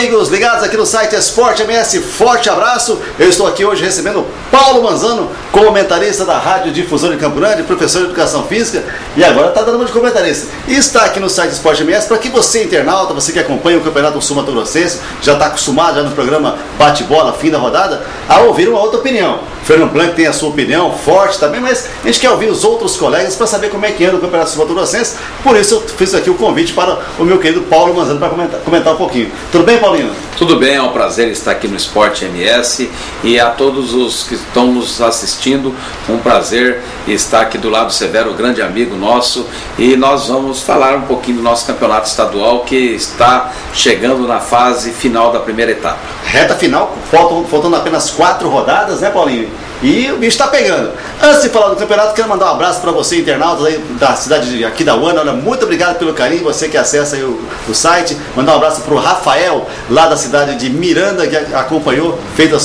amigos ligados aqui no site Esporte MS, forte abraço. Eu estou aqui hoje recebendo Paulo Manzano, comentarista da Rádio Difusão de Campo Grande, professor de Educação Física e agora está dando uma de comentarista. E está aqui no site Esporte MS para que você, internauta, você que acompanha o Campeonato Sul Mato Grossense, já está acostumado já no programa Bate-Bola, fim da rodada, a ouvir uma outra opinião. Fernando Blanc tem a sua opinião forte também, mas a gente quer ouvir os outros colegas para saber como é que anda o Campeonato Sul Mato Grossense. Por isso eu fiz aqui o convite para o meu querido Paulo Manzano para comentar um pouquinho. Tudo bem, Paulinho? Tudo bem, é um prazer estar aqui no Esporte MS e a todos os que estão nos assistindo, um prazer estar aqui do lado Severo, grande amigo nosso, e nós vamos falar um pouquinho do nosso campeonato estadual que está chegando na fase final da primeira etapa. Reta final, faltando apenas 4 rodadas, né, Paulinho? E o bicho está pegando. Antes de falar do campeonato, quero mandar um abraço para você, internauta aí da cidade aqui da UANA. Muito obrigado pelo carinho, você que acessa aí o site. Mandar um abraço para o Rafael, lá da cidade de Miranda, que acompanhou,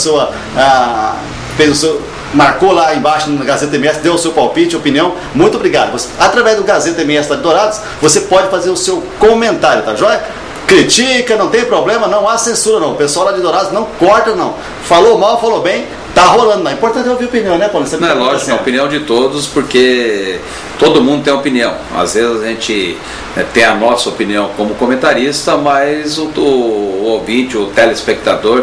marcou lá embaixo no Gazeta MS, deu o seu palpite, opinião. Muito obrigado. Através do Gazeta MS de Dourados, você pode fazer o seu comentário, tá joia? Critica, não tem problema, não há censura não. O pessoal lá de Dourados não corta não. Falou mal, falou bem, tá rolando. Não. Importante é ouvir a opinião, né, Paulo? Não, é lógico, a opinião de todos, porque todo mundo tem opinião. Às vezes a gente tem a nossa opinião como comentarista, mas o ouvinte, o telespectador,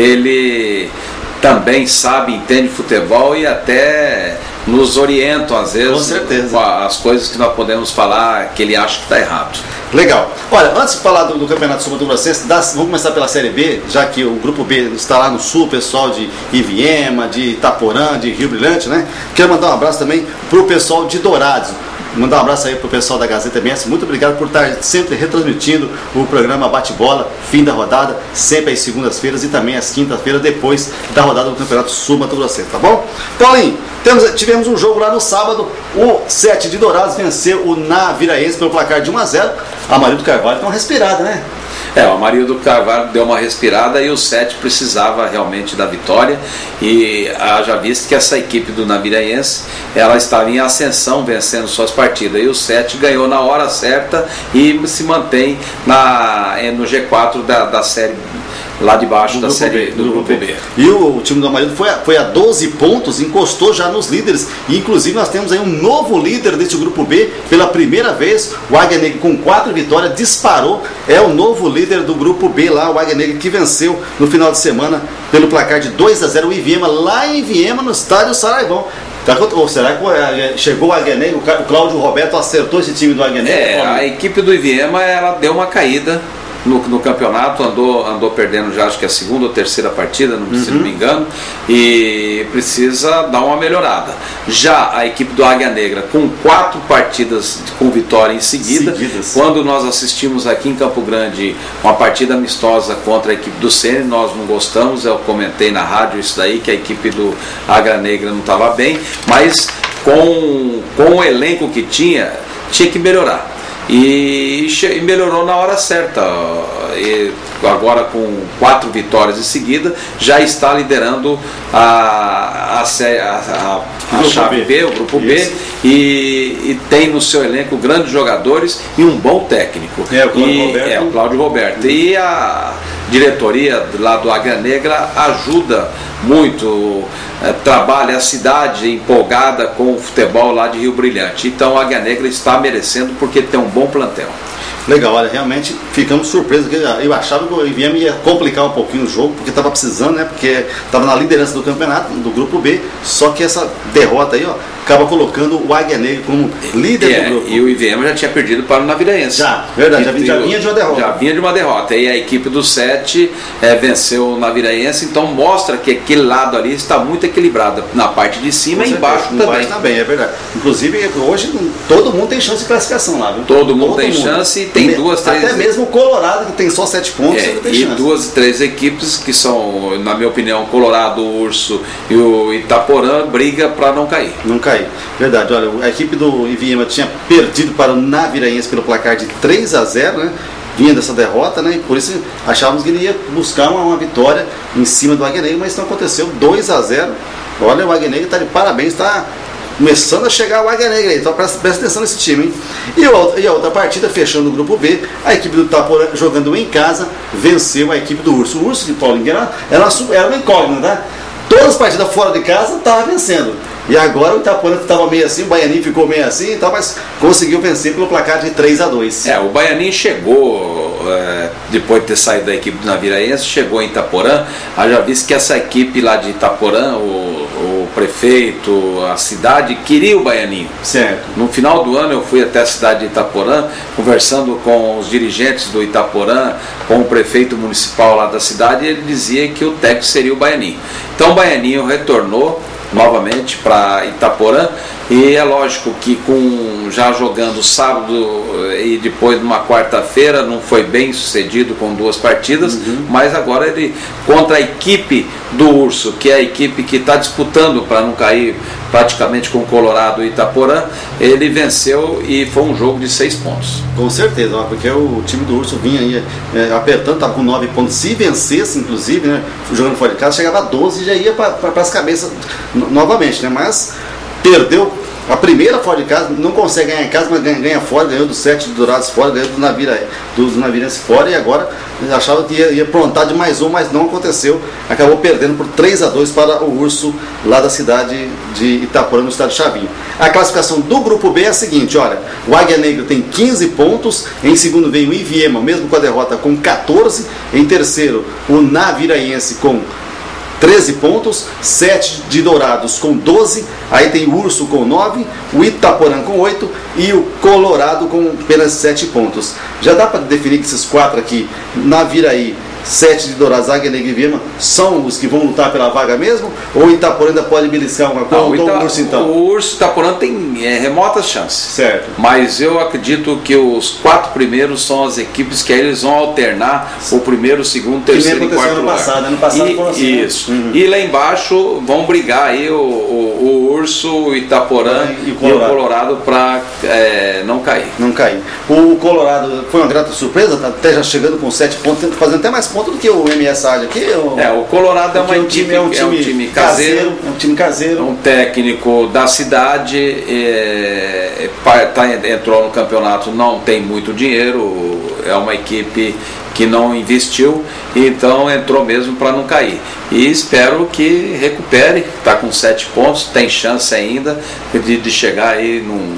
ele também sabe, entende futebol e até nos orientam às vezes. Com certeza. Com as coisas que nós podemos falar que ele acha que está errado. Legal. Olha, antes de falar do Campeonato Sul Mato Grossense, vamos começar pela Série B, já que o Grupo B está lá no Sul, pessoal de Iviema, de Itaporã, de Rio Brilhante, né? Quero mandar um abraço também para o pessoal de Dourados. Mandar um abraço aí pro pessoal da Gazeta MS. Muito obrigado por estar sempre retransmitindo o programa Bate-Bola, fim da rodada, sempre às segundas-feiras e também às quintas-feiras, depois da rodada do Campeonato Sul Mato Grossense, tá bom? Paulinho, tivemos um jogo lá no sábado. O 7 de Dourados venceu o Naviraense pelo placar de 1-0. A Amarildo Carvalho deu uma respirada, né? O Amarildo Carvalho deu uma respirada e o 7 precisava realmente da vitória, e haja visto que essa equipe do Naviraense, ela estava em ascensão vencendo suas partidas, e o 7 ganhou na hora certa e se mantém no G4 da série lá de baixo da série do Grupo B. E o time do Amarildo foi a 12 pontos, encostou já nos líderes, e inclusive nós temos aí um novo líder desse Grupo B, pela primeira vez, o Águia Negra com 4 vitórias, disparou, é o novo líder do Grupo B lá, o Águia Negra, que venceu no final de semana pelo placar de 2-0 o Iviema, lá em Iviema, no estádio Saraivão. Ou será que chegou o Águia Negra, o Cláudio Roberto acertou esse time do Águia Negra? A equipe do Iviema, ela deu uma caída no campeonato, andou perdendo já, acho que a segunda ou terceira partida, se não me engano, e precisa dar uma melhorada. Já a equipe do Águia Negra, com 4 partidas com vitória em seguida, quando nós assistimos aqui em Campo Grande uma partida amistosa contra a equipe do Sene, nós não gostamos, eu comentei na rádio isso daí, que a equipe do Águia Negra não estava bem, mas com o elenco que tinha que melhorar. E melhorou na hora certa, e agora com 4 vitórias em seguida já está liderando a chave B, o Grupo B, e tem no seu elenco grandes jogadores e um bom técnico, o Cláudio Roberto, e a diretoria lá do Águia Negra ajuda muito, trabalha a cidade empolgada com o futebol lá de Rio Brilhante. Então a Águia Negra está merecendo porque tem um bom plantel. Legal, olha, realmente ficamos surpresos, porque eu achava que o Iviema ia complicar um pouquinho o jogo, porque estava precisando, né, porque estava na liderança do campeonato, do Grupo B, só que essa derrota aí, acaba colocando o Águia Negra como líder do grupo. E o Iviema já tinha perdido para o Naviraense. Verdade, já vinha de uma derrota. Já vinha de uma derrota, e a equipe do 7 venceu o Naviraense, então mostra que aquele lado ali está muito equilibrado, na parte de cima e embaixo também. É verdade. Inclusive, hoje todo mundo tem chance de classificação lá, viu? Todo mundo tem chance, e tem 2, 3... Até mesmo o Colorado, que tem só 7 pontos, tem e chance. 2, 3 equipes que são, na minha opinião, Colorado, o Urso e o Itaporã, briga para não cair. Verdade, olha, a equipe do Iviema tinha perdido para o Naviraense pelo placar de 3-0, né? Vinha dessa derrota, né? E por isso achávamos que ele ia buscar uma vitória em cima do Águia Negra, mas não aconteceu, 2-0. Olha, o Águia Negra está de parabéns, está começando a chegar o Águia Negra aí, então presta atenção nesse time, hein? E a outra partida, fechando o grupo B, a equipe do Itaporã, jogando em casa, venceu a equipe do Urso. O Urso de Paulinho era uma incógnita, né? Todas as partidas fora de casa estava vencendo. E agora o Itaporã estava meio assim, o Baianinho ficou meio assim, então, mas conseguiu vencer pelo placar de 3-2. O Baianinho chegou, depois de ter saído da equipe do Naviraense, chegou em Itaporã. Já visto que essa equipe lá de Itaporã, o prefeito, a cidade, queria o Baianinho. Certo. No final do ano eu fui até a cidade de Itaporã, conversando com os dirigentes do Itaporã, com o prefeito municipal lá da cidade, e ele dizia que o técnico seria o Baianinho. Então o Baianinho retornou novamente para Itaporã, e é lógico que já jogando sábado e depois numa quarta-feira não foi bem sucedido com 2 partidas, mas agora ele, contra a equipe do Urso, que é a equipe que está disputando para não cair praticamente com o Colorado e Itaporã, ele venceu e foi um jogo de 6 pontos. Com certeza, porque o time do Urso vinha aí apertando, estava com 9 pontos. Se vencesse, inclusive, né, jogando fora de casa, chegava a 12 e já ia para as cabeças novamente, né? Mas perdeu a primeira fora de casa, não consegue ganhar em casa, mas ganha fora, ganhou do 7 de Dourados fora, ganhou do Naviraense fora, e agora achava que ia aprontar de mais um, mas não aconteceu, acabou perdendo por 3-2 para o Urso, lá da cidade de Itaporã, no estado de Chavinho. A classificação do grupo B é a seguinte, olha, o Águia Negra tem 15 pontos, em segundo vem o Iviema, mesmo com a derrota, com 14, em terceiro o Naviraense com 13 pontos, 7 de Dourados com 12, aí tem o Urso com 9, o Itaporã com 8 e o Colorado com apenas 7 pontos. Já dá para definir que esses 4 aqui, Naviraí, 7 de Dourados, Águia Negra e Viema, são os que vão lutar pela vaga mesmo? Ou o Itaporã ainda pode beliscar uma coisa? O Urso, então? O Urso Itaporã tem remotas chances. Certo. Mas eu acredito que os 4 primeiros são as equipes que eles vão alternar o primeiro, segundo, terceiro e quarto lugar. Ano passado foi assim, isso. Né? E lá embaixo vão brigar aí o Urso, o Itaporã e o Colorado para não cair. Não cair. O Colorado foi uma grata surpresa, tá até já chegando com 7 pontos, fazendo até mais pontos do que o MS aqui. O Colorado é um time caseiro. É um time caseiro. Um técnico da cidade, entrou no campeonato, não tem muito dinheiro, é uma equipe que não investiu, então entrou mesmo para não cair. E espero que recupere, está com 7 pontos, tem chance ainda de chegar aí num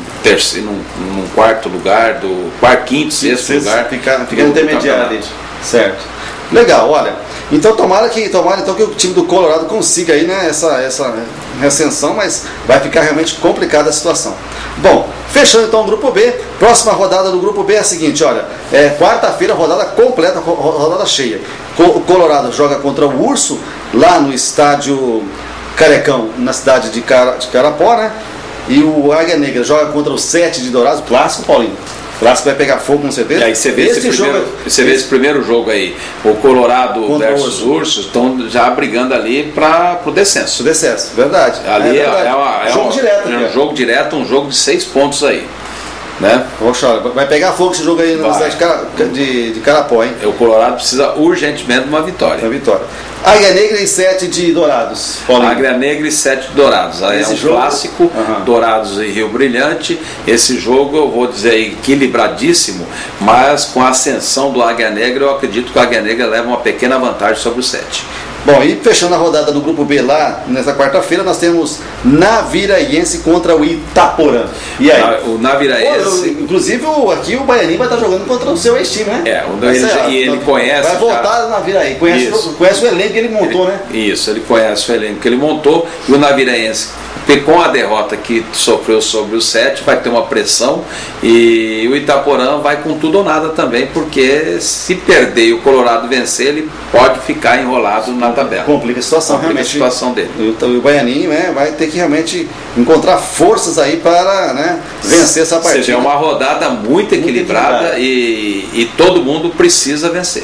quarto lugar, quinto, sexto lugar. Ficar intermediário ali. Certo. Legal, olha. Então tomara então que o time do Colorado consiga aí, né, essa ascensão, mas vai ficar realmente complicada a situação. Bom, fechando então o grupo B, próxima rodada do grupo B é a seguinte, olha, quarta-feira, rodada completa, rodada cheia. O Colorado joga contra o Urso, lá no estádio Carecão, na cidade de Carapó, né? E o Águia Negra joga contra o 7 de Dourados, clássico, Paulinho. O clássico vai pegar fogo, com certeza. E aí você vê esse primeiro jogo aí, o Colorado versus o Urso, estão já brigando ali para o descenso. O descenso, verdade. Ali jogo direto. É um jogo direto, um jogo de 6 pontos aí. Né? Vai pegar fogo esse jogo aí na cidade de Carapó, hein? O Colorado precisa urgentemente de uma vitória. Águia Negra e 7 de Dourados. Águia Negra e 7 de Dourados. Aí é um clássico, Dourados e Rio Brilhante. Esse jogo eu vou dizer equilibradíssimo, mas com a ascensão do Águia Negra, eu acredito que o Águia Negra leva uma pequena vantagem sobre o 7. Bom, e fechando a rodada do grupo B lá, nessa quarta-feira, nós temos Naviraense contra o Itaporã. E aí? O Naviraense. Inclusive aqui o Baianinho vai estar jogando contra o seu ex-time, né? Ele conhece. Vai voltar no Naviraí, conhece o elenco que ele montou, né? Isso, ele conhece o elenco que ele montou, e o Naviraense, com a derrota que sofreu sobre o 7, vai ter uma pressão, e o Itaporã vai com tudo ou nada também, porque se perder e o Colorado vencer, ele pode ficar enrolado na tabela. Complica a situação, realmente. A situação dele. O Baianinho vai ter que realmente encontrar forças aí para vencer essa partida. Seja uma rodada muito equilibrada e todo mundo precisa vencer.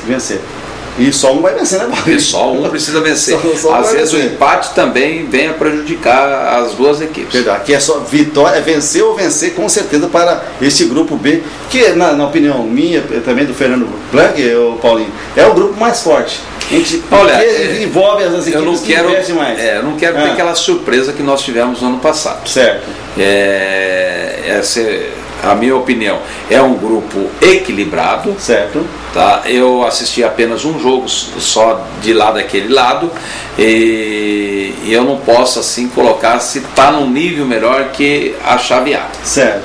E só um vai vencer, né, Paulo? E só um precisa vencer. Às vezes o empate também vem a prejudicar as duas equipes. Verdade. Aqui é só vitória, vencer ou vencer com certeza para este grupo B, que na opinião minha, também do Fernando Blanc, o Paulinho, é o grupo mais forte. Olha, envolve as equipes eu não que quero, investem mais. Eu não quero ter aquela surpresa que nós tivemos no ano passado. Certo. Essa é a minha opinião. É um grupo equilibrado. Certo. Tá? Eu assisti apenas um jogo só de lá daquele lado e eu não posso assim colocar se está num nível melhor que a chave A. Certo.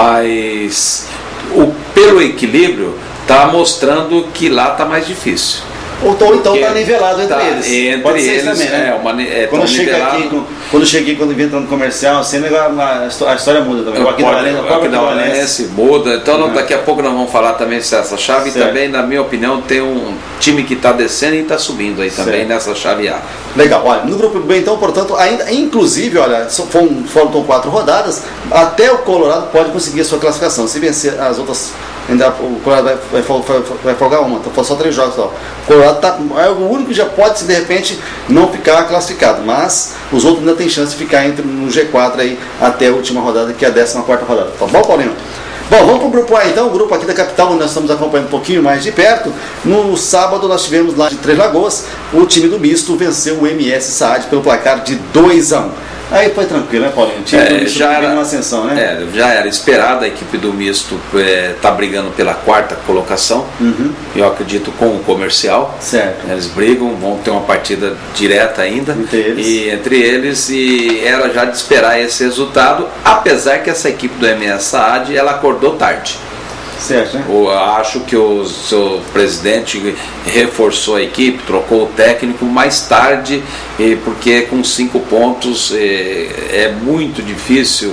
Mas pelo equilíbrio está mostrando que lá está mais difícil. Ou então está nivelado entre eles. Entre Pode ser eles também, né? Quando chega aqui, quando vem entrando no comercial, sempre a história muda também. O Aquidauanense muda. Então daqui a pouco nós vamos falar também dessa chave. Certo. E também, na minha opinião, tem um time que está descendo e está subindo aí também, certo, nessa chave A. Legal, olha, no grupo B então, portanto, ainda, inclusive, olha, faltam 4 rodadas, até o Colorado pode conseguir a sua classificação. Se vencer as outras, ainda o Colorado vai folgar uma, então só 3 jogos só. O Colorado é o único que já pode, de repente, não ficar classificado, mas os outros ainda tem chance de ficar no G4 aí até a última rodada, que é a 14ª rodada. Tá bom, Paulinho? Bom, vamos para o grupo A então, o grupo aqui da capital, onde nós estamos acompanhando um pouquinho mais de perto. No sábado nós tivemos lá de Três Lagoas, o time do misto venceu o MS Saad pelo placar de 2-1. Aí foi tranquilo, né, Paulinho? O time do misto já era uma ascensão, né? Já era esperada, a equipe do misto está brigando pela 4ª colocação. Eu acredito com o Comercial. Certo. Eles brigam, vão ter uma partida direta ainda entre eles e era já de esperar esse resultado, apesar que essa equipe do MS Saad ela acordou tarde. Certo, né? Acho que o seu presidente reforçou a equipe, trocou o técnico mais tarde, porque com 5 pontos é muito difícil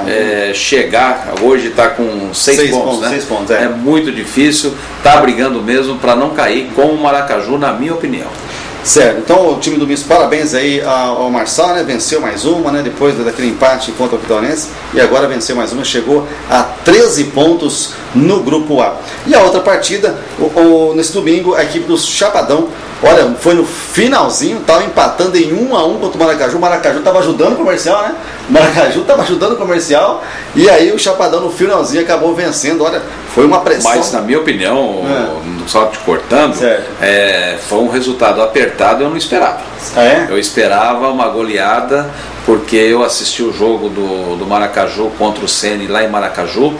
chegar. Hoje está com 6 pontos, né? 6 pontos, é muito difícil, está brigando mesmo para não cair com o Maracaju, na minha opinião. Certo, então o time do misto, parabéns aí ao Marçal, né? Venceu mais uma, né? Depois daquele empate contra o Aquidauanense, e agora venceu mais uma, chegou a 13 pontos no grupo A. E a outra partida, nesse domingo, a equipe do Chapadão, olha, foi no finalzinho, estava empatando em 1-1 contra o Maracaju. O Maracaju estava ajudando o Comercial, né? O Maracaju estava ajudando o Comercial, e aí o Chapadão no finalzinho acabou vencendo. Olha, foi uma pressão. Mas na minha opinião, só te cortando, foi um resultado apertado, eu não esperava. Eu esperava uma goleada, porque eu assisti o jogo do Maracaju contra o Sene lá em Maracaju.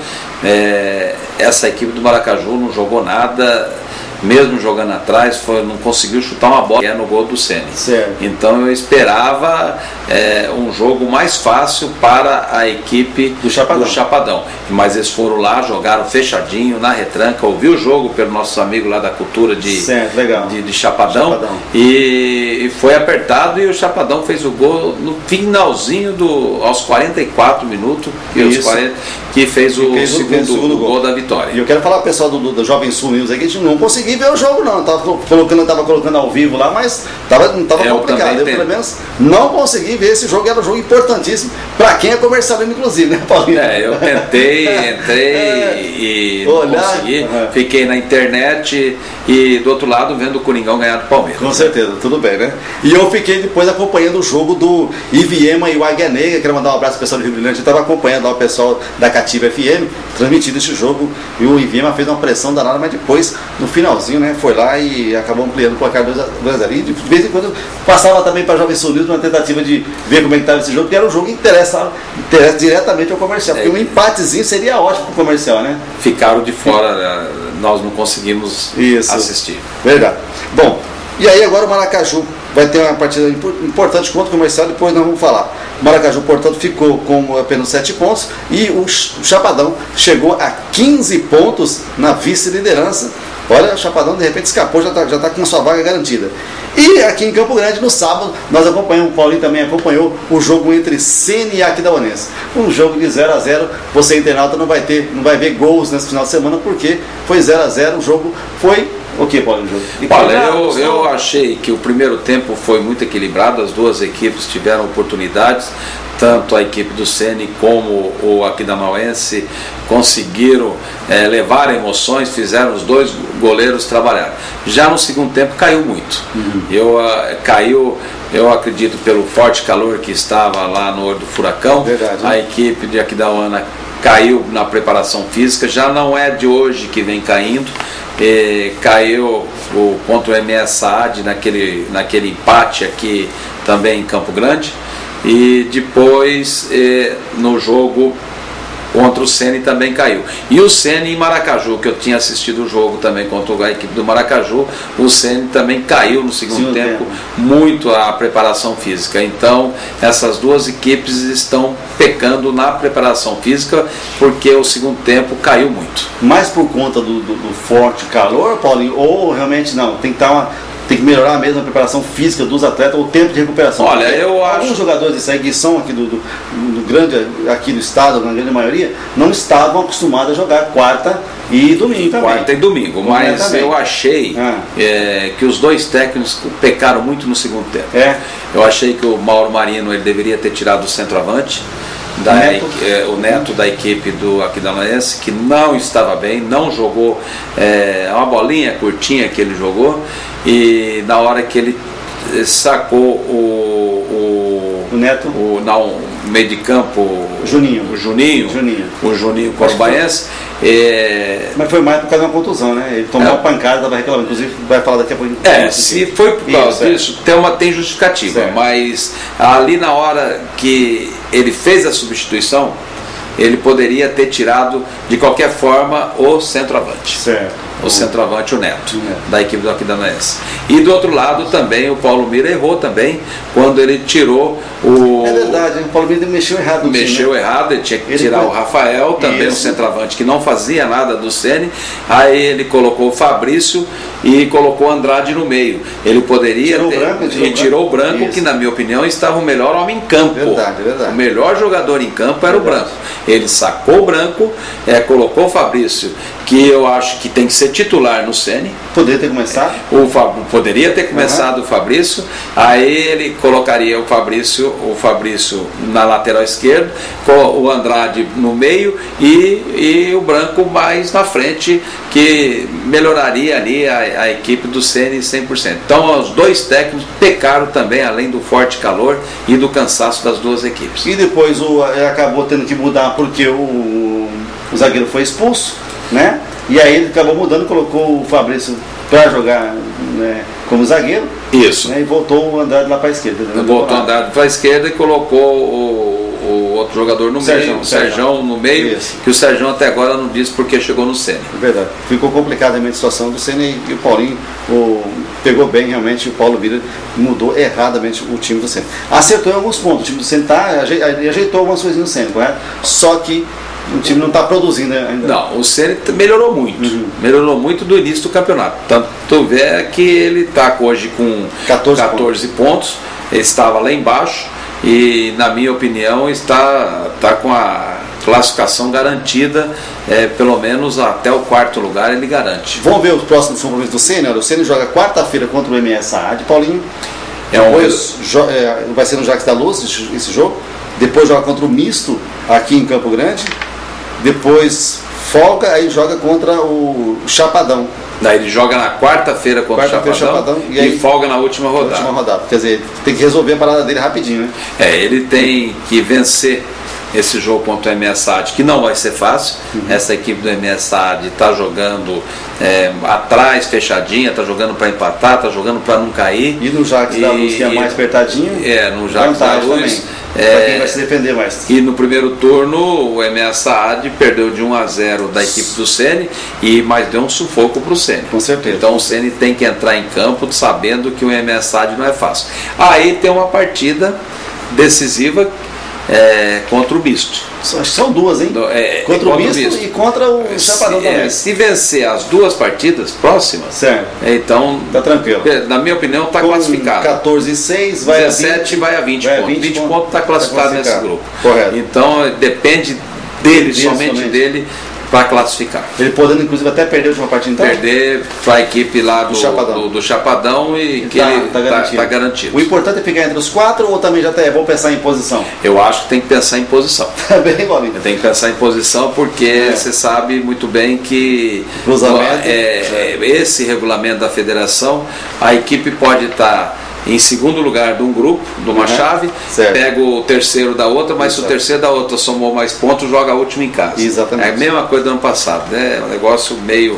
Essa equipe do Maracaju não jogou nada, mesmo jogando atrás, não conseguiu chutar uma bola no gol do Sene. Então eu esperava um jogo mais fácil para a equipe do Chapadão. Mas eles foram lá, jogaram fechadinho, na retranca, ouvi o jogo pelo nosso amigo lá da cultura de Chapadão. E foi apertado, e o Chapadão fez o gol no finalzinho aos 44 minutos, que fez o segundo gol da vitória. E eu quero falar pro pessoal do Jovem Sul News aqui, que a gente não consegui ver o jogo não, tava colocando ao vivo lá, mas não estava complicado. Eu pelo menos não consegui ver esse jogo, era um jogo importantíssimo para quem é comercialista, inclusive, né, Paulinho? Eu tentei, entrei e não consegui, fiquei na internet e do outro lado vendo o Coringão ganhar do Palmeiras. Com certeza, tudo bem, né? E eu fiquei depois acompanhando o jogo do Iviema e o Águia Negra. Quero mandar um abraço pro pessoal do Rio Grande, eu estava acompanhando lá o pessoal da Cativa FM, transmitindo esse jogo, e o Iviema fez uma pressão danada, mas depois, no finalzinho, né, foi lá e acabou ampliando o placar 2-0. E de vez em quando passava também para Jovem Sul News uma tentativa de ver como é que estava esse jogo, que era um jogo que interessa diretamente ao Comercial, porque um empatezinho seria ótimo para o Comercial, né? Ficaram de fora, nós não conseguimos assistir. Verdade. Bom, e aí agora o Maracaju vai ter uma partida importante contra o Comercial, depois nós vamos falar. O Maracaju, portanto, ficou com apenas 7 pontos e o Chapadão chegou a 15 pontos na vice-liderança. Olha, o Chapadão de repente escapou, já está com a sua vaga garantida. E aqui em Campo Grande, no sábado, nós acompanhamos, o Paulinho também acompanhou o jogo entre Sene e Aquidauanense. Um jogo de 0-0, você internauta não vai ver gols nesse final de semana, porque foi 0-0, o jogo foi... O que, Paulinho? Olha, eu achei que o primeiro tempo foi muito equilibrado, as duas equipes tiveram oportunidades, tanto a equipe do Sene como o Aquidauanense conseguiram levar emoções, fizeram os dois goleiros trabalhar. Já no segundo tempo caiu muito. Eu acredito pelo forte calor que estava lá no olho do furacão. Verdade, a equipe de Aquidauana caiu na preparação física, já não é de hoje que vem caindo, caiu contra o MS Saad naquele empate aqui também em Campo Grande, e depois no jogo contra o Sene também caiu. E o Sene em Maracaju, que eu tinha assistido o jogo também contra a equipe do Maracaju, o Sene também caiu no segundo tempo muito a preparação física. Então essas duas equipes estão pecando na preparação física, porque o segundo tempo caiu muito. Mais por conta do forte calor, Paulinho, ou realmente não? Tem que melhorar mesmo a preparação física dos atletas, o tempo de recuperação. Olha, eu acho... Alguns jogadores desse aí, que são aqui do grande, aqui do estado, na grande maioria, não estavam acostumados a jogar quarta e domingo também. Quarta e domingo, mas eu achei que os dois técnicos pecaram muito no segundo tempo. Eu achei que o Mauro Marino ele deveria ter tirado o centroavante, o Neto da equipe do Aquidauanense, que não estava bem, não jogou, uma bolinha curtinha que ele jogou, e na hora que ele sacou o Neto, o meio de campo, o Juninho Corumbaense, mas foi mais por causa de uma contusão, né? Ele tomou uma pancada, estava reclamando, inclusive vai falar daqui a pouco. Se foi por causa disso, tem justificativa, mas ali na hora que ele fez a substituição, ele poderia ter tirado de qualquer forma o centroavante. O centroavante, o Neto, da equipe do Aquidauanense. E do outro lado também o Paulo Mira errou também quando ele tirou o... É verdade, o Paulo Mira mexeu errado. Errado, ele tinha que tirar o Rafael, também o centroavante que não fazia nada do Sene. Aí ele colocou o Fabrício e colocou o Andrade no meio. Ele poderia tirou o Branco, que na minha opinião estava o melhor homem em campo. Verdade. O melhor jogador em campo era o Branco. Ele sacou o Branco, colocou o Fabrício, que eu acho que tem que ser titular no Sene. Poderia ter começado? Poderia ter começado o Fabrício. Aí ele colocaria o Fabrício na lateral esquerda, o Andrade no meio e o Branco mais na frente, que melhoraria ali a equipe do Sene 100%. Então os dois técnicos pecaram também, além do forte calor e do cansaço das duas equipes. E depois acabou tendo que mudar porque o zagueiro foi expulso, né? E aí ele acabou mudando, colocou o Fabrício para jogar, né, como zagueiro. Isso. Né, e voltou o Andrade lá para a esquerda. Voltou o Andrade para a esquerda e colocou o outro jogador no meio, o Serjão no meio. Isso. Que o Serjão até agora não disse porque chegou no Sene. É verdade. Ficou complicadamente a situação do Sene e o Paulinho pegou bem realmente, o Paulo Mira mudou erradamente o time do Sene. Acertou em alguns pontos, o time do Sene ajeitou algumas coisinhas no Sene, correto? Só que o time não está produzindo ainda. Não, o Sene melhorou muito. Melhorou muito do início do campeonato. Tanto é que ele está hoje com 14 pontos. Ele estava lá embaixo e, na minha opinião, está com a classificação garantida, pelo menos até o quarto lugar ele garante. Vamos ver os próximos compromissos do Sene. O Sene joga quarta-feira contra o MS Saad, Paulinho. Vai ser no Jacques da Luz esse jogo. Depois joga contra o Misto aqui em Campo Grande. Depois folga, aí joga contra o Chapadão. Daí ele joga na quarta-feira contra o Chapadão e folga na última rodada. Quer dizer, tem que resolver a parada dele rapidinho, né? Ele tem que vencer esse jogo contra o MS Saad, que não vai ser fácil. Essa equipe do MS Saad está jogando atrás, fechadinha, está jogando para empatar, está jogando para não cair. E no Jacques da Luz, que é mais apertadinho, no Jacques da Luz, para quem vai se defender mais. E no primeiro turno o MS Saad perdeu de 1-0 da equipe do Sene, mas deu um sufoco para o Sene. Com certeza. Então o Sene tem que entrar em campo sabendo que o MS Saad não é fácil. Aí tem uma partida decisiva contra o Misto. São duas, hein? Contra o Misto e contra o Chapadão também. Se vencer as duas partidas próximas, certo, então tá tranquilo. Na minha opinião está classificado. 14-6 vai 17 vai a 20 pontos. 20 pontos está classificado nesse grupo. Correto. Então depende dele, somente dele, para classificar. Ele podendo inclusive até perder a última partida, então? Perder para a equipe lá do Chapadão e que ele está garantido. O importante é ficar entre os quatro ou também já é bom pensar em posição? Eu acho que tem que pensar em posição. Tá bem, Paulinho? Tem que pensar em posição porque você sabe muito bem que esse regulamento da federação, a equipe pode estar em segundo lugar de um grupo, de uma chave, certo, pega o terceiro da outra, mas se o terceiro da outra somou mais pontos, joga a última em casa. Exatamente. É a mesma coisa do ano passado, né? Um negócio meio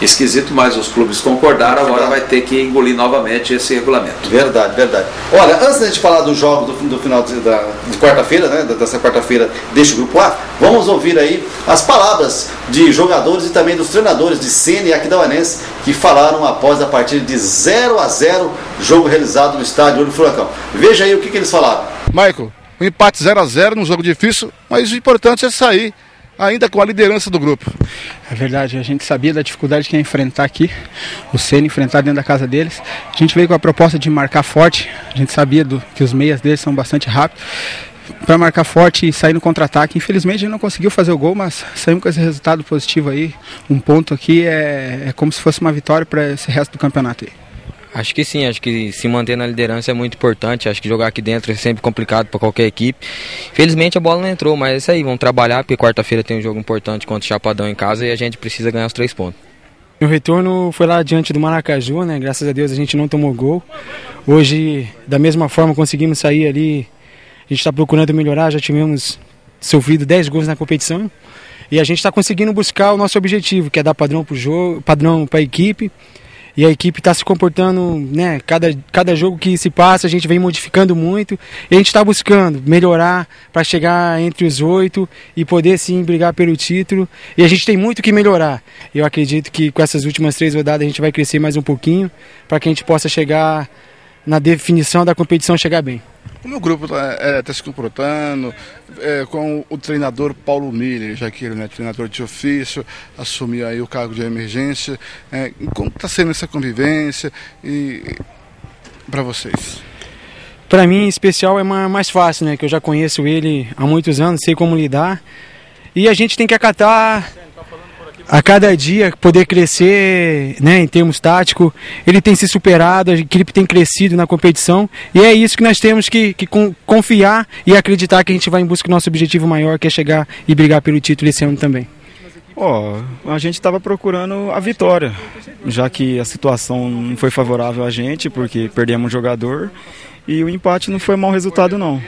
esquisito, mas os clubes concordaram, agora vai ter que engolir novamente esse regulamento. Verdade, verdade. Olha, antes da gente falar do jogo do final de quarta-feira, né, dessa quarta-feira deste grupo A, vamos ouvir aí as palavras de jogadores e também dos treinadores de Sene e Aquidauanense que falaram após a partida de 0-0, jogo realizado no estádio Olho do Furacão. Veja aí o que eles falaram. Michael, um empate 0-0 num jogo difícil, mas o importante é sair ainda com a liderança do grupo. É verdade, a gente sabia da dificuldade que ia enfrentar aqui, o Sene enfrentar dentro da casa deles. A gente veio com a proposta de marcar forte, a gente sabia que os meias deles são bastante rápidos, para marcar forte e sair no contra-ataque. Infelizmente a gente não conseguiu fazer o gol, mas saímos com esse resultado positivo aí. Um ponto aqui é como se fosse uma vitória para esse resto do campeonato aí. Acho que sim, acho que se manter na liderança é muito importante, acho que jogar aqui dentro é sempre complicado para qualquer equipe. Felizmente a bola não entrou, mas é isso aí, vamos trabalhar, porque quarta-feira tem um jogo importante contra o Chapadão em casa e a gente precisa ganhar os 3 pontos. O retorno foi lá diante do Maracaju, né? Graças a Deus a gente não tomou gol. Hoje, da mesma forma, conseguimos sair ali, a gente está procurando melhorar, já tivemos sofrido 10 gols na competição e a gente está conseguindo buscar o nosso objetivo, que é dar padrão para o jogo, padrão para a equipe. E a equipe está se comportando, né? Cada jogo que se passa a gente vem modificando muito e a gente está buscando melhorar para chegar entre os 8 e poder sim brigar pelo título. E a gente tem muito que melhorar. Eu acredito que com essas últimas 3 rodadas a gente vai crescer mais um pouquinho para que a gente possa chegar na definição da competição, chegar bem. Como o grupo está se comportando com o treinador Paulo Miller, já que ele é treinador de ofício, assumiu aí o cargo de emergência, como está sendo essa convivência e para vocês? Para mim, em especial, é mais fácil, né? Que eu já conheço ele há muitos anos, sei como lidar e a gente tem que acatar a cada dia, poder crescer, né, em termos táticos. Ele tem se superado, a equipe tem crescido na competição e é isso que nós temos que confiar e acreditar que a gente vai em busca do nosso objetivo maior, que é chegar e brigar pelo título esse ano também. A gente estava procurando a vitória, já que a situação não foi favorável a gente, porque perdemos um jogador e o empate não foi mau resultado não.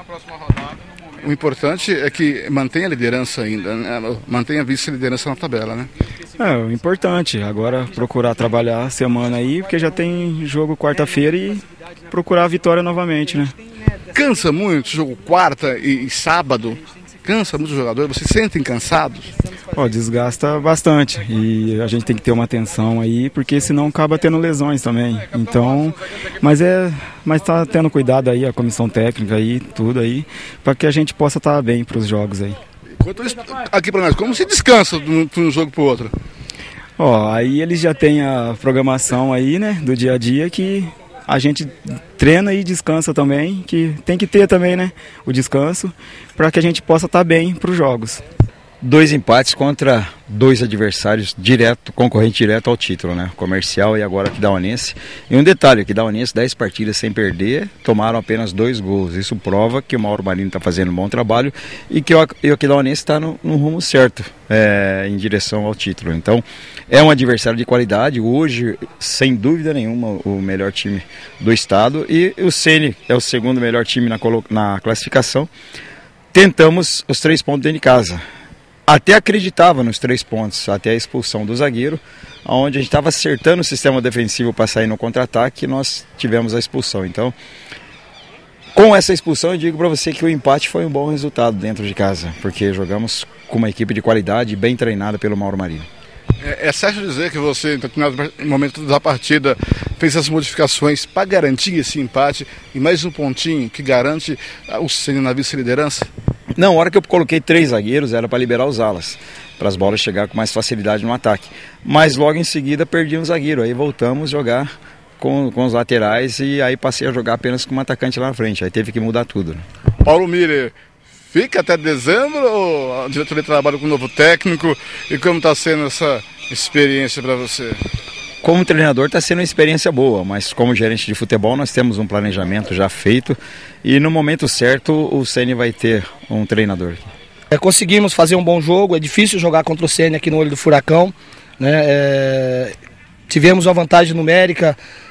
O importante é que mantenha a liderança ainda, né? Mantenha a vice-liderança na tabela, né? O importante, agora procurar trabalhar a semana aí, porque já tem jogo quarta-feira e procurar a vitória novamente, né? Cansa muito o jogo quarta e sábado? Cansa muito os jogadores? Vocês se sentem cansados? Desgasta bastante e a gente tem que ter uma atenção aí, porque senão acaba tendo lesões também. Então, mas tá tendo cuidado aí, a comissão técnica aí, tudo aí, para que a gente possa estar bem para os jogos aí. Enquanto isso, aqui para nós, como se descansa de um jogo para o outro? Aí eles já têm a programação aí, né, do dia a dia, que a gente treina e descansa também, que tem que ter também, né, o descanso, para que a gente possa estar bem para os jogos. 2 empates contra 2 adversários concorrente direto ao título, né? Comercial e agora Aquidauanense. E um detalhe, Aquidauanense 10 partidas sem perder, tomaram apenas 2 gols. Isso prova que o Mauro Marinho está fazendo um bom trabalho e que o Aquidauanense está no rumo certo, em direção ao título. Então, é um adversário de qualidade. Hoje, sem dúvida nenhuma, o melhor time do estado. E o Sene é o segundo melhor time na classificação. Tentamos os 3 pontos dentro de casa. Até acreditava nos 3 pontos, até a expulsão do zagueiro, onde a gente estava acertando o sistema defensivo para sair no contra-ataque e nós tivemos a expulsão. Então, com essa expulsão, eu digo para você que o empate foi um bom resultado dentro de casa, porque jogamos com uma equipe de qualidade bem treinada pelo Mauro Marinho. É certo dizer que você, em determinado momento da partida, fez as modificações para garantir esse empate e mais um pontinho que garante o Sene na vice-liderança? Não, a hora que eu coloquei 3 zagueiros era para liberar os alas, para as bolas chegar com mais facilidade no ataque. Mas logo em seguida perdi um zagueiro, aí voltamos a jogar com os laterais e aí passei a jogar apenas com um atacante lá na frente, aí teve que mudar tudo. Né? Paulo Miller, fica até dezembro ou a diretoria trabalha com um novo técnico e como está sendo essa experiência para você? Como treinador está sendo uma experiência boa, mas como gerente de futebol nós temos um planejamento já feito e no momento certo o Sene vai ter um treinador. Conseguimos fazer um bom jogo, é difícil jogar contra o Sene aqui no Olho do Furacão, né? Tivemos uma vantagem numérica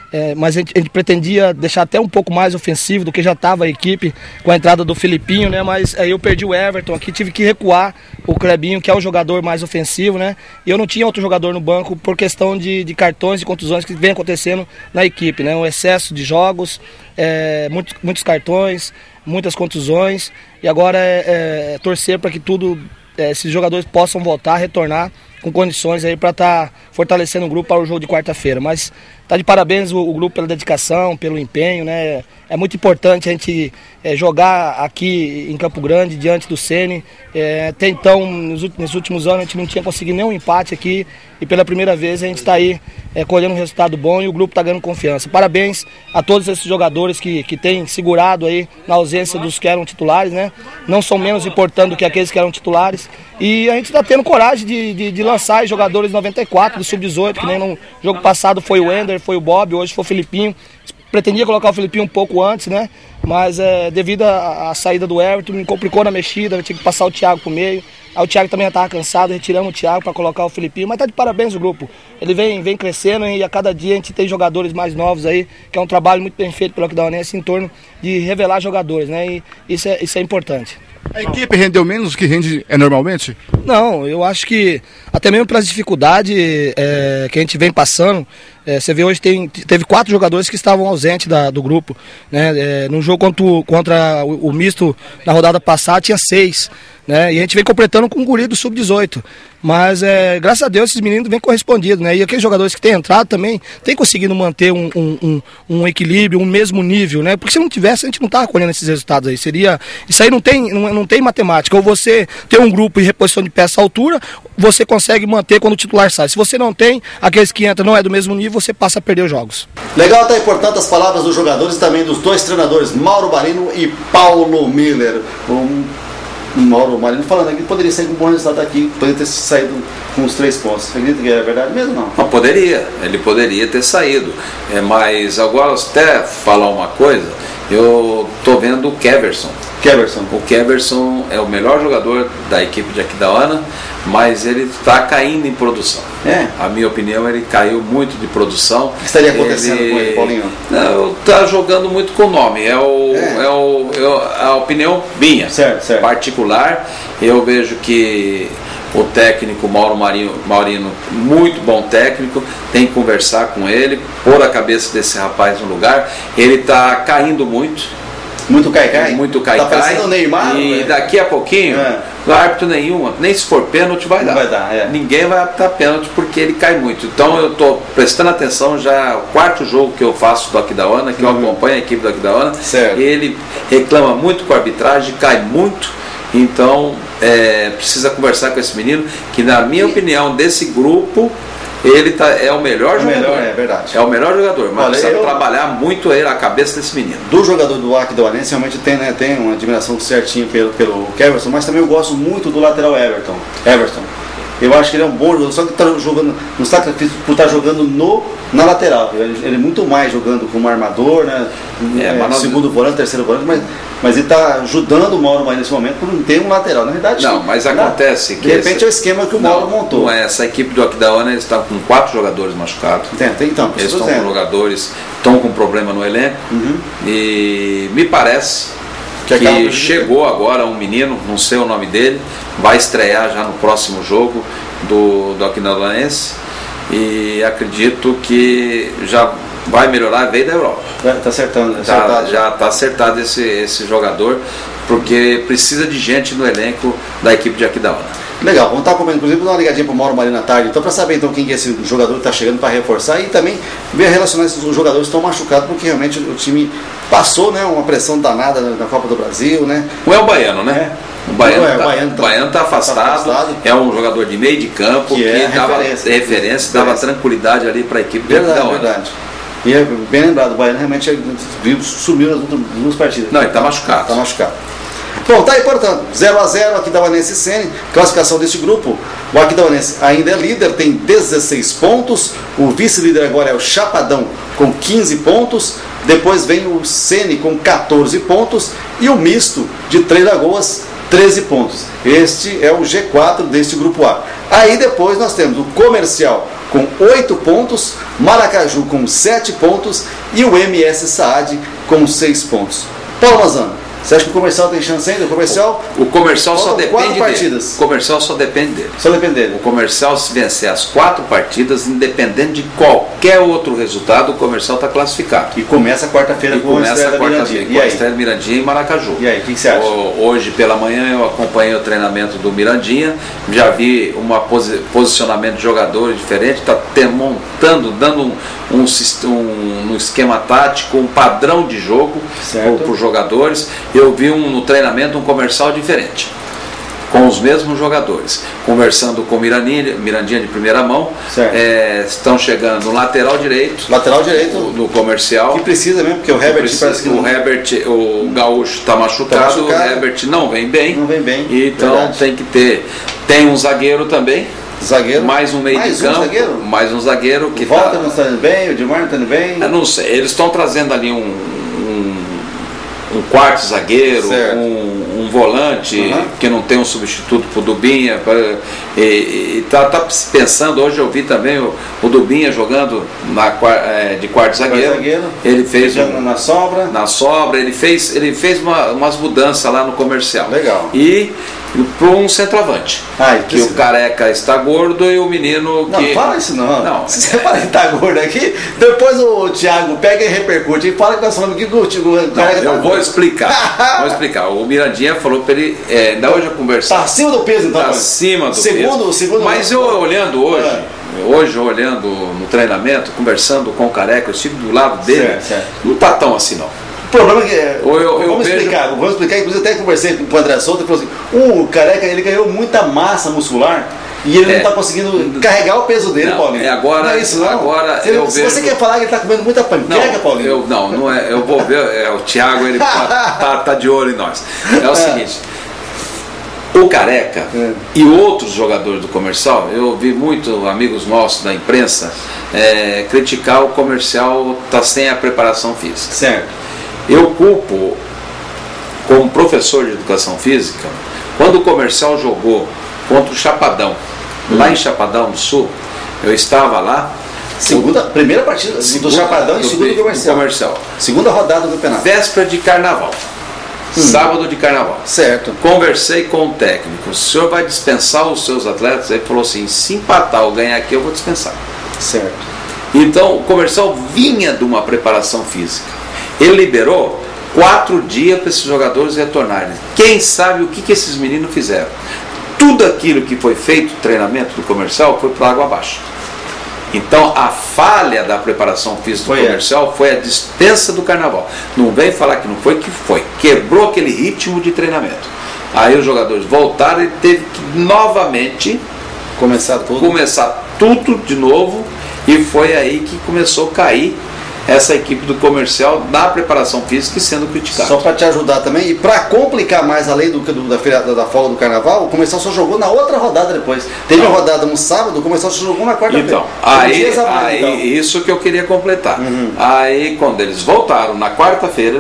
mas a gente pretendia deixar até um pouco mais ofensivo do que já estava a equipe com a entrada do Filipinho, né? Mas aí eu perdi o Everton aqui, tive que recuar o Clebinho, que é o jogador mais ofensivo, né? E eu não tinha outro jogador no banco por questão de cartões e contusões que vem acontecendo na equipe, né? Um excesso de jogos, muitos cartões, muitas contusões, e agora torcer para que esses jogadores possam voltar, retornar com condições aí para estar fortalecendo o grupo para o jogo de quarta-feira. Mas tá de parabéns o grupo pela dedicação, pelo empenho, né? É muito importante a gente jogar aqui em Campo Grande, diante do Ceni. Até então, nos últimos anos, a gente não tinha conseguido nenhum empate aqui, e pela primeira vez a gente está aí colhendo um resultado bom e o grupo está ganhando confiança. Parabéns a todos esses jogadores que têm segurado aí na ausência dos que eram titulares, né? Não são menos importantes do que aqueles que eram titulares. E a gente está tendo coragem de lançar jogadores 94 do Sub-18, que nem no jogo passado foi o Ender, foi o Bob, hoje foi o Filipinho. Pretendia colocar o Filipinho um pouco antes, né? Mas devido à saída do Everton, me complicou na mexida, eu tinha que passar o Thiago pro meio. Aí o Thiago também estava cansado, retiramos o Thiago para colocar o Filipinho. Mas tá de parabéns o grupo. Ele vem crescendo, e a cada dia a gente tem jogadores mais novos aí, que é um trabalho muito bem feito pelo Aquidauanense em torno de revelar jogadores, né? E isso é importante. A equipe rendeu menos do que rende normalmente? Não, eu acho que até mesmo pelas dificuldades que a gente vem passando, você vê hoje teve 4 jogadores que estavam ausentes do grupo, né? No jogo contra o misto na rodada passada tinha 6, né? E a gente vem completando com um guri do Sub-18. Mas graças a Deus esses meninos vêm correspondido, né? E aqueles jogadores que têm entrado também têm conseguido manter um equilíbrio, um mesmo nível, né? Porque se não tivesse, a gente não estava colhendo esses resultados aí. Isso aí não tem matemática. Ou você tem um grupo e reposição de peça à altura, você consegue manter quando o titular sai. Se você não tem, aqueles que entram não é do mesmo nível, você passa a perder os jogos. Legal, tá importante as palavras dos jogadores e também dos 2 treinadores, Mauro Marino e Paulo Miller. O Mauro Marino falando aqui que poderia sair com um bom resultado aqui, poderia ter saído com os 3 pontos. Você acredita que é verdade mesmo ou não? Não, ele poderia ter saído. Mas agora, até falar uma coisa, eu tô vendo o Keverson. O Keverson é o melhor jogador da equipe de Aquidauana, mas ele está caindo em produção. A minha opinião, ele caiu muito de produção. O que estaria acontecendo com ele, Paulinho? Está jogando muito com o nome. A opinião minha, certo. particular. Eu vejo que o técnico Mauro Marino, muito bom técnico, tem que conversar com ele, pôr a cabeça desse rapaz no lugar. Ele está caindo muito. Muito cai-cai? Muito cai-cai. Tá parecendo o Neymar? E daqui a pouquinho, não há árbitro nenhuma, nem se for pênalti vai dar. Ninguém vai apitar pênalti porque ele cai muito. Então eu estou prestando atenção, já o 4º jogo que eu faço do Aquidauana, que eu acompanho a equipe do Aquidauana. Ele reclama muito com a arbitragem, cai muito. Então precisa conversar com esse menino, que na minha opinião, desse grupo, ele é o melhor jogador. É verdade. É o melhor jogador, mas precisa trabalhar muito a cabeça desse menino. Do jogador do Aquidauanense, realmente tem uma admiração certinho pelo Keverson, mas também eu gosto muito do lateral Everton. Eu acho que ele é um bom jogador, só que está jogando, não está por estar jogando na lateral. Ele é muito mais jogando como armador, né? Segundo volante, terceiro volante, mas ele está ajudando o Mauro mais nesse momento por não ter um lateral. Na verdade, não, mas acontece que de repente é o esquema que o Mauro montou. Não é, essa equipe do Aquidauana, eles estão com 4 jogadores machucados. Então, eles estão com jogadores, estão com problema no elenco. E me parece que chegou agora um menino, não sei o nome dele, vai estrear já no próximo jogo do Aquidauanense, e acredito que já vai melhorar, veio da Europa. Está acertando. Já está acertado esse jogador, porque precisa de gente no elenco da equipe de Aquidauana. Legal, vamos estar comendo, inclusive, dar uma ligadinha para o Mauro Marino à tarde, então, para saber então quem que é esse jogador que está chegando para reforçar, e também ver relacionar esses jogadores que estão machucados, porque realmente o time passou, né, uma pressão danada na Copa do Brasil, né? Não é o Baiano, né? O Baiano está afastado, é um jogador de meio de campo que dava referência, dava tranquilidade ali para a equipe de Aquidauana. Verdade. E é bem lembrado, o Baiano realmente sumiu nas últimas 2 partidas. Não, ele está machucado. Está machucado. Bom, tá aí, portanto, 0-0, Aquidauanense e Ceni, classificação desse grupo. O Aquidauanense ainda é líder, tem 16 pontos. O vice-líder agora é o Chapadão, com 15 pontos. Depois vem o Ceni com 14 pontos. E o misto de Três Lagoas, 13 pontos. Este é o G4 deste grupo A. Aí depois nós temos o Comercial com 8 pontos. Maracaju com 7 pontos e o MS Saad com 6 pontos. Paulo Manzano, você acha que o Comercial tem chance ainda? O Comercial só depende dele. O Comercial só depende dele. Só depende dele. O Comercial, se vencer as 4 partidas, independente de qualquer outro resultado, o Comercial está classificado. E começa quarta-feira com a estreia da Mirandinha em Maracaju. E aí, o que você acha? Hoje pela manhã eu acompanhei o treinamento do Mirandinha, já vi um posicionamento de jogadores diferente, está dando um esquema tático, um padrão de jogo para os jogadores. Eu vi no treinamento um Comercial diferente, com os mesmos jogadores, conversando com Mirandinha de primeira mão. Estão chegando no lateral direito do Comercial, que precisa mesmo, porque o Herbert parece que o Gaúcho está machucado, o Herbert não vem bem, então tem um zagueiro também. Mais um meio de campo, mais um zagueiro que Walter não está indo bem, o Edmar não está indo bem. Eu não sei, eles estão trazendo ali um quarto zagueiro, um volante que não tem um substituto para o Dubinha, e tá pensando. Hoje eu vi também o Dubinha jogando de quarto zagueiro. Ele fez na sobra, ele fez umas mudanças lá no Comercial. Legal. E para um centroavante, que o Careca está gordo e o menino que... Não, fala isso não. Se você fala que está gordo aqui, depois o Thiago pega e repercute e fala que nós falamos que o Careca eu vou explicar. O Mirandinha falou para ele, ainda hoje eu conversei. Está acima do peso, então? Está acima do peso. Segundo mas eu olhando hoje olhando no treinamento, conversando com o Careca, eu estive do lado dele, não está tão assim não. O problema é que vamos explicar, inclusive até conversei com o André Souto e falou assim, o Careca ele ganhou muita massa muscular e ele não está conseguindo carregar o peso dele, Paulinho. Agora, não é isso não. Agora se você quer falar que ele está comendo muita panqueca, Paulinho. Não é, eu vou ver, o Thiago ele tá de olho em nós. É o seguinte, o Careca e outros jogadores do Comercial, eu ouvi muito amigos nossos da imprensa criticar o Comercial tá sem a preparação física. Certo. Eu culpo, como professor de educação física, quando o Comercial jogou contra o Chapadão, lá em Chapadão do Sul, eu estava lá. Primeira partida do Chapadão e segunda do Comercial. Segunda rodada do campeonato. Véspera de Carnaval. Sábado de Carnaval. Certo. Conversei com o técnico. O senhor vai dispensar os seus atletas? Ele falou assim: se empatar ou ganhar aqui, eu vou dispensar. Certo. Então o Comercial vinha de uma preparação física. Ele liberou 4 dias para esses jogadores retornarem. Quem sabe o que esses meninos fizeram? Tudo aquilo que foi feito, o treinamento do Comercial, foi para água abaixo. Então a falha da preparação física do Comercial foi a dispensa do Carnaval. Não vem falar que não foi, que foi. Quebrou aquele ritmo de treinamento. Aí os jogadores voltaram e teve que novamente começar tudo de novo. E foi aí que começou a cair essa equipe do Comercial na preparação física e sendo criticada. Só para te ajudar também, e para complicar mais, além da folga do Carnaval, o Comercial só jogou na outra rodada depois. Teve uma rodada no sábado, o Comercial só jogou na quarta-feira. Então, aí isso que eu queria completar. Aí quando eles voltaram na quarta-feira,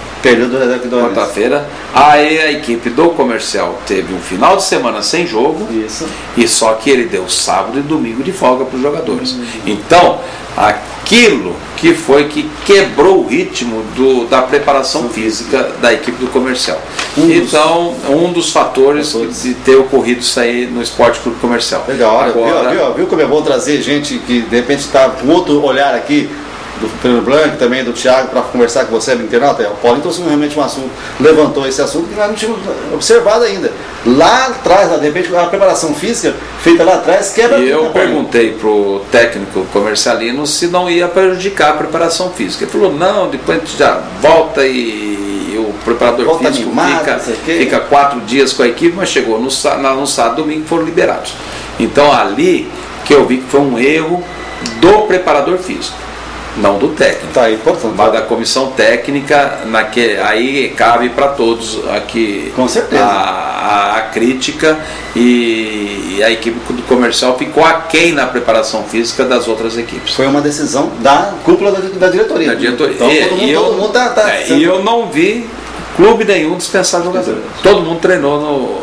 aí a equipe do Comercial teve um final de semana sem jogo. Isso. E só que ele deu sábado e domingo de folga para os jogadores. Então, aquilo que foi que quebrou o ritmo da preparação física da equipe do Comercial. Então, um dos fatores de ter ocorrido isso aí no Esporte Clube Comercial. Legal, olha, viu como é bom trazer gente que de repente está com outro olhar aqui, do Pedro Blanc, também do Thiago, para conversar com você no internauta. O Paulinho trouxe realmente um assunto, levantou esse assunto que nós não tínhamos observado ainda. Lá atrás, de repente, a preparação física feita lá atrás quebra tudo. E eu perguntei para o técnico comercialino se não ia prejudicar a preparação física. Ele falou: não, depois a gente já volta e o preparador físico fica 4 dias com a equipe, mas chegou no sábado, domingo foram liberados. Então ali que eu vi que foi um erro do preparador físico, não do técnico, mas da comissão técnica. Aí cabe para todos aqui, com certeza, a crítica, e a equipe do Comercial ficou aquém na preparação física das outras equipes. Foi uma decisão da cúpula da diretoria. Então, e eu não vi clube nenhum dispensar jogador. Todo mundo treinou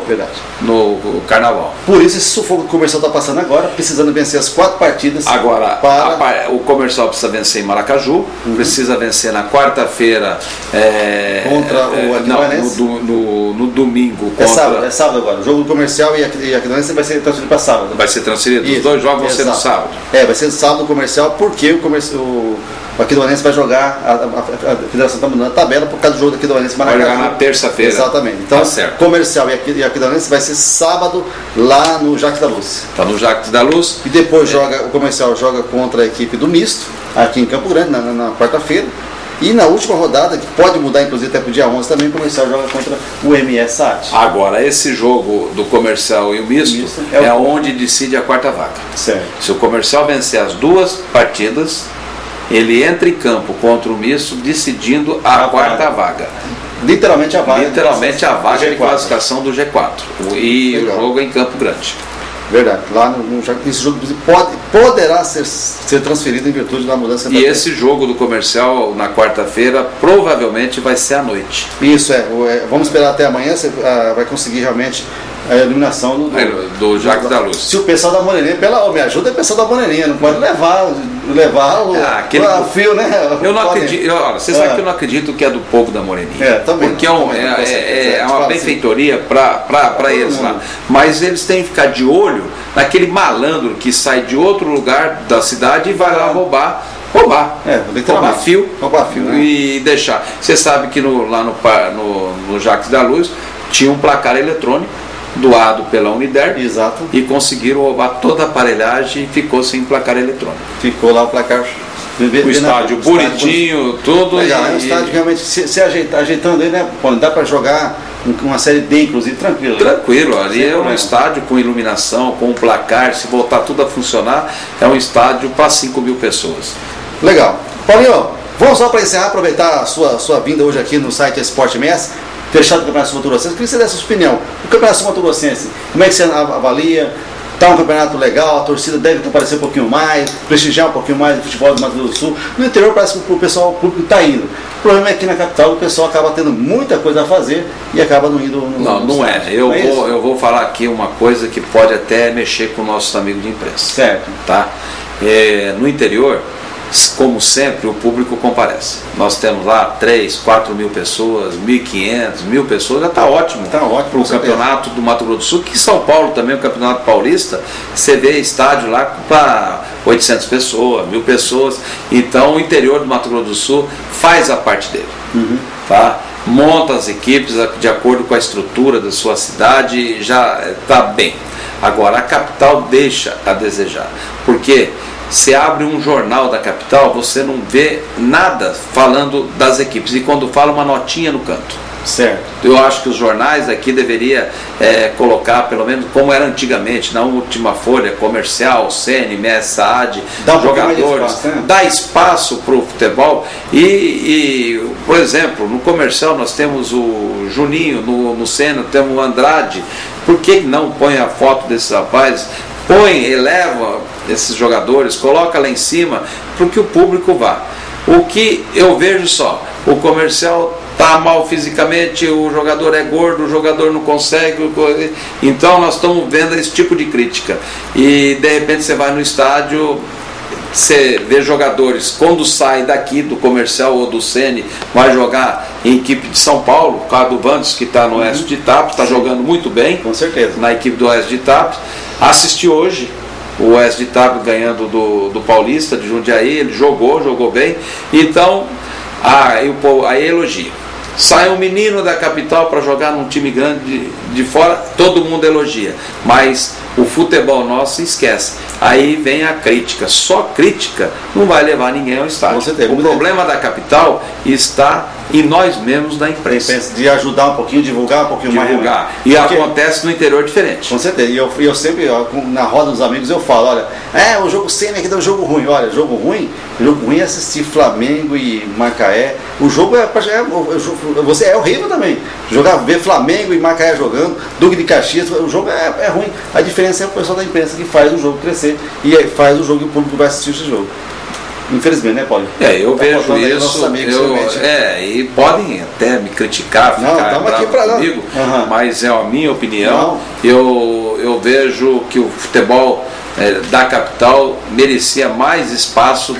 no carnaval. Por isso esse sufoco que o Comercial está passando agora, precisando vencer as 4 partidas. Agora, o Comercial precisa vencer em Maracaju, precisa vencer na quarta-feira contra o Aquidauanense. No domingo. É sábado agora. O jogo do Comercial e Aquidauanense vai ser transferido para sábado. Vai ser transferido. Os 2 jogos vão ser no sábado. Vai ser sábado no Comercial, porque o Aquidauanense vai jogar, a Federação está mudando a tabela por causa do jogo do Aquidauanense Maracaju. Vai jogar na terça-feira. Exatamente. Então, tá certo. Comercial e Aquidauanense vai ser sábado lá no Jacques da Luz. Está no Jacques da Luz. E depois o Comercial joga contra a equipe do Misto, aqui em Campo Grande, na quarta-feira. E na última rodada, que pode mudar inclusive até para o dia 11 também, o Comercial joga contra o MS SAT. Agora, esse jogo do Comercial e o Misto é onde decide a quarta vaga. Certo. Se o Comercial vencer as 2 partidas, ele entra em campo contra o Misto, decidindo a quarta vaga. Literalmente a vaga. Literalmente a vaga de classificação do G4. E o jogo é em Campo Grande. Verdade. Lá esse jogo poderá ser transferido em virtude da mudança. E esse jogo do Comercial na quarta-feira provavelmente vai ser à noite. Isso vamos esperar até amanhã. Você vai conseguir realmente a eliminação do Jacques da Luz. Se o pessoal da Moreninha, me ajuda o pessoal da Moreninha, não pode levar o fio, né? Eu não acredito. Você sabe que eu não acredito que é do povo da Moreninha. Também. Porque é uma benfeitoria para eles lá. Mas eles têm que ficar de olho naquele malandro que sai de outro lugar da cidade e vai lá roubar fio, né? E deixar. Você sabe que lá no Jacques da Luz tinha um placar eletrônico doado pela Uniderp. Exato. E conseguiram roubar toda a aparelhagem e ficou sem placar eletrônico. Ficou lá o placar. O estádio bonitinho, tudo. Legal, é um estádio realmente se ajeitando ele, né? Dá para jogar uma série D, inclusive, tranquilo. Tranquilo, ali é um estádio com iluminação, com um placar, se voltar tudo a funcionar, é um estádio para 5.000 pessoas. Legal. Paulinho, vamos só para encerrar, aproveitar a sua vinda hoje aqui no site Esporte MS, fechado o Campeonato Sul Mato Grossense. Queria que você desse sua opinião. O Campeonato Sul Mato Grossense, como é que você avalia? Está um campeonato legal, a torcida deve comparecer um pouquinho mais, prestigiar um pouquinho mais o futebol do Mato Grosso do Sul. No interior parece que o público está indo. O problema é que na capital o pessoal acaba tendo muita coisa a fazer e acaba não indo Não é. Eu vou falar aqui uma coisa que pode até mexer com nossos amigos de imprensa. Certo. Tá? No interior, como sempre, o público comparece. Nós temos lá 3, 4 mil pessoas, 1.500, 1.000 pessoas, já está ótimo. Está ótimo. Para o campeonato do Mato Grosso do Sul, que em São Paulo também, o Campeonato Paulista, você vê estádio lá para 800 pessoas, 1.000 pessoas. Então o interior do Mato Grosso do Sul faz a parte dele. Tá? Monta as equipes de acordo com a estrutura da sua cidade e já está bem. Agora a capital deixa a desejar. Por quê? Se abre um jornal da capital, você não vê nada falando das equipes. E quando fala, uma notinha no canto. Certo. Eu acho que os jornais aqui deveria colocar, pelo menos como era antigamente, na última folha, Comercial, CNMS, SAAD, jogadores, dá espaço para o futebol. E, por exemplo, no Comercial nós temos o Juninho, no Sena temos o Andrade. Por que não põe a foto desses rapazes? Eleva esses jogadores, coloca lá em cima, para que o público vá. O que eu vejo só, o Comercial está mal fisicamente, o jogador é gordo, o jogador não consegue, então nós estamos vendo esse tipo de crítica. E de repente você vai no estádio, você vê jogadores, quando sai daqui do Comercial ou do Sene, vai jogar em equipe de São Paulo, o caso do Vandes, que está no Oeste de Itapes, está jogando muito bem, com certeza, na equipe do Oeste de Itapes. Assisti hoje o Oeste de Itapes ganhando do Paulista de Jundiaí, ele jogou bem. Então, aí elogia. Sai um menino da capital para jogar num time grande de fora, todo mundo elogia. Mas o futebol nosso esquece. Aí vem a crítica. Só crítica não vai levar ninguém ao estádio. O problema da capital está em nós mesmos da imprensa. De ajudar um pouquinho, divulgar um pouquinho mais. E acontece no interior diferente. Com certeza. E eu sempre, na roda dos amigos, eu falo, olha, o jogo semi aqui dá um jogo ruim. Olha, jogo ruim é assistir Flamengo e Macaé. O jogo é horrível também. Ver Flamengo e Macaé jogando, Duque de Caxias, o jogo é ruim. A diferença é o pessoal da imprensa que faz o jogo crescer e faz o jogo e o público vai assistir esse jogo. Infelizmente, né, Paulo? Eu Tá vejo faltando aí isso. nossos amigos, realmente. E podem até me criticar, Não, ficar estamos aqui bravos pra comigo, Aham. mas é a minha opinião. Eu vejo que o futebol da capital merecia mais espaço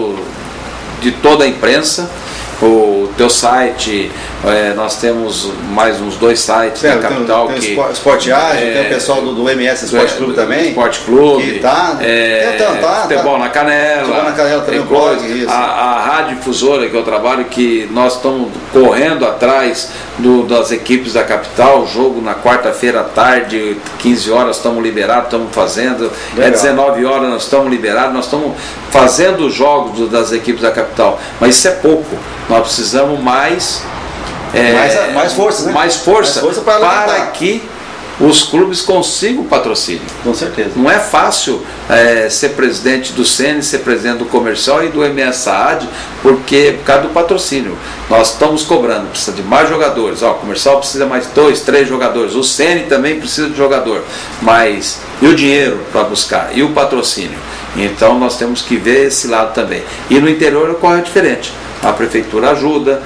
de toda a imprensa. O teu site, nós temos mais uns 2 sites da capital. Tem o Esporteagem, tem o pessoal do MS Esporte Clube também. Esporte Clube. Que tá, Futebol na Canela. Futebol na Canela também, tem coisa. isso. A Rádio Difusora, que eu trabalho, que nós estamos correndo atrás das equipes da capital. Jogo na quarta-feira à tarde, 15 horas, estamos liberados, estamos fazendo. Legal. 19 horas, nós estamos liberados, nós estamos fazendo os jogos das equipes da capital. Mas isso é pouco. Nós precisamos mais força, né? Mais força para que os clubes consigam patrocínio. Com certeza. Não é fácil ser presidente do CN, ser presidente do comercial e do MS Saad, porque por causa do patrocínio. Nós estamos cobrando, precisa de mais jogadores. O comercial precisa mais 2, 3 jogadores. O CN também precisa de jogador. Mas e o dinheiro para buscar? E o patrocínio? Então nós temos que ver esse lado também. E no interior ocorre diferente. A prefeitura ajuda,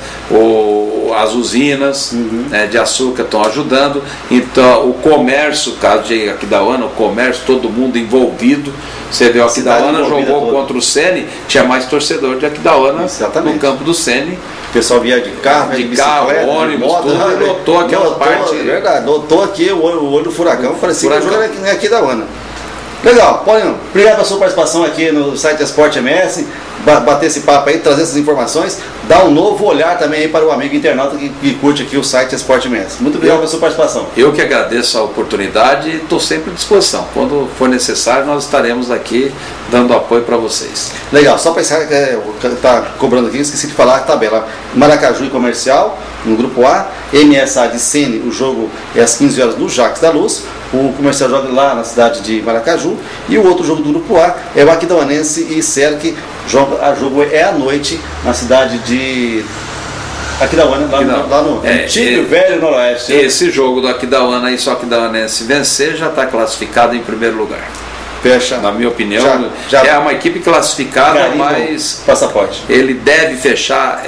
as usinas de açúcar estão ajudando, então o comércio, caso de Aquidauana, o comércio, todo mundo envolvido. Você vê, o Aquidauana jogou contra o CN, tinha mais torcedor de Aquidauana no campo do CN. O pessoal via de carro, ônibus, moto, tudo, lotou aquela parte. É verdade, lotou aqui o olho do furacão, parecia que o jogo era Aquidauana. Legal, Paulinho, obrigado pela sua participação aqui no site Esporte MS, bater esse papo aí, trazer essas informações, dar um novo olhar também aí para o amigo internauta que curte aqui o site Esporte MS. Muito obrigado pela sua participação. Eu que agradeço a oportunidade e estou sempre à disposição. Quando for necessário, nós estaremos aqui dando apoio para vocês. Legal, só para encerrar, está cobrando aqui, esqueci de falar a tabela. Maracaju e Comercial, no grupo A, MSA de Sene, o jogo é às 15 horas no Jacques da Luz. O Comercial joga lá na cidade de Maracaju. E o outro jogo do grupo A é o Aquidauanense e Cerque. A jogo é à noite na cidade de Aquidauana, lá no antigo Velho Noroeste. Esse jogo do Aquidauana e se o Aquidauanense vencer, já está classificado em primeiro lugar. Fecha. Na minha opinião, já é uma equipe classificada, mas passaporte. Ele deve fechar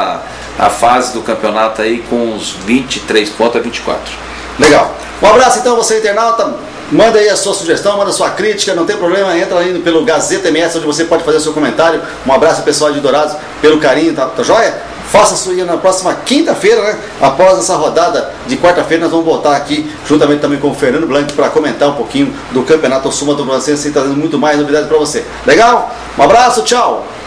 a fase do campeonato aí com uns 23 pontos a 24. Legal. Um abraço então, você internauta. Manda aí a sua sugestão, manda a sua crítica, não tem problema, entra aí pelo Gazeta MS, onde você pode fazer o seu comentário. Um abraço pessoal de Dourados pelo carinho, tá joia? Faça a sua na próxima quinta-feira, né? Após essa rodada de quarta-feira, nós vamos voltar aqui, juntamente também com o Fernando Blanc, para comentar um pouquinho do Campeonato Sul Mato Grossense e trazendo muito mais novidades para você. Legal? Um abraço, tchau!